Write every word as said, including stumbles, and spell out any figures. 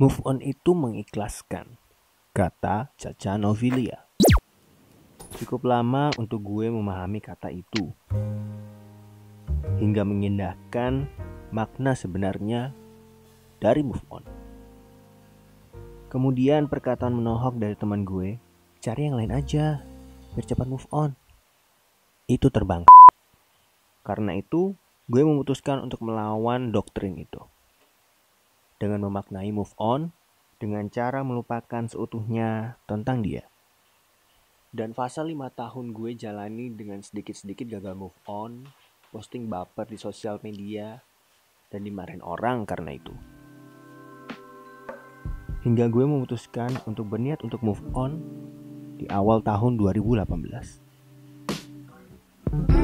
Move on itu mengikhlaskan, kata Caca Novilia. Cukup lama untuk gue memahami kata itu, hingga mengindahkan makna sebenarnya dari move on. Kemudian perkataan menohok dari teman gue, cari yang lain aja, biar cepat move on. Itu terbang. Karena itu, gue memutuskan untuk melawan doktrin itu. Dengan memaknai move on, dengan cara melupakan seutuhnya tentang dia. Dan fase lima tahun gue jalani dengan sedikit-sedikit gagal move on, posting baper di sosial media, dan dimarahin orang karena itu. Hingga gue memutuskan untuk berniat untuk move on di awal tahun dua ribu delapan belas.